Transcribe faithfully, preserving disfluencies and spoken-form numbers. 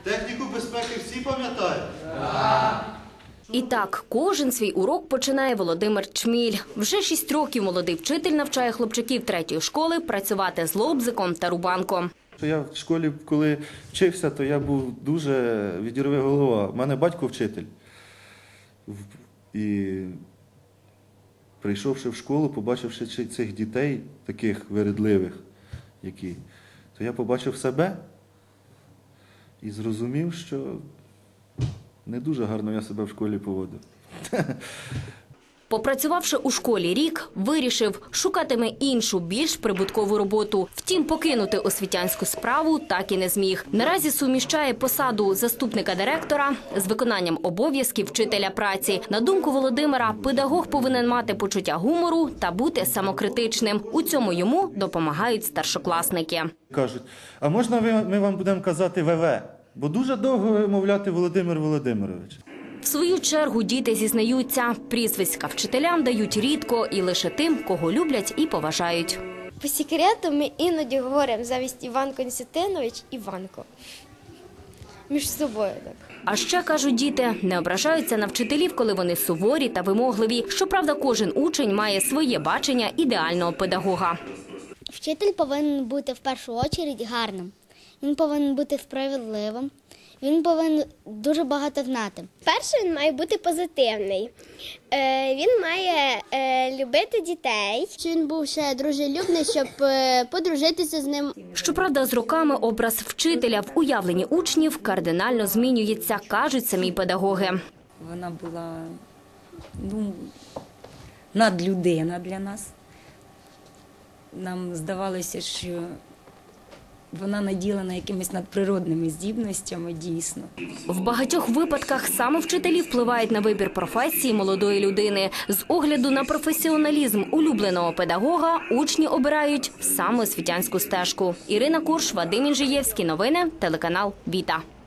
Техніку безпеки всі пам'ятають? Так. І так, кожен свій урок починає Володимир Чміль. Вже шість років молодий вчитель навчає хлопчаків третьої школи працювати з лобзиком та рубанком. Я в школі, коли вчився, то я був дуже відірве голова. У мене батько вчитель. І прийшовши в школу, побачивши цих дітей, таких вередливих, які, то я побачив себе і зрозумів, що не дуже гарно я себе в школі поводив. Попрацювавши у школі рік, вирішив, шукатиме іншу, більш прибуткову роботу. Втім, покинути освітянську справу так і не зміг. Наразі суміщає посаду заступника директора з виконанням обов'язків вчителя праці. На думку Володимира, педагог повинен мати почуття гумору та бути самокритичним. У цьому йому допомагають старшокласники. Кажуть, а можна ми вам будемо казати ВВ? Бо дуже довго вимовляти Володимир Володимирович. В свою чергу діти зізнаються, прізвиська вчителям дають рідко і лише тим, кого люблять і поважають. По секрету ми іноді говоримо замість Іван Константинович – Іванко. Між собою так. А ще, кажуть діти, не ображаються на вчителів, коли вони суворі та вимогливі. Щоправда, кожен учень має своє бачення ідеального педагога. Вчитель повинен бути в першу чергу гарним. Він повинен бути справедливим. Він повинен дуже багато знати. Перше, він має бути позитивний. Е, він має е, любити дітей. Щоб він був ще дружелюбний, щоб е, подружитися з ним. Щоправда, з роками образ вчителя в уявленні учнів кардинально змінюється, кажуть самі педагоги. Вона була, ну, надлюдина для нас. Нам здавалося, що вона наділена якимись надприродними здібностями, дійсно. В багатьох випадках саме вчителі впливають на вибір професії молодої людини. З огляду на професіоналізм улюбленого педагога учні обирають саме освітянську стежку. Ірина Курш, Вадим Інжиєвський. Новини, телеканал «Віта».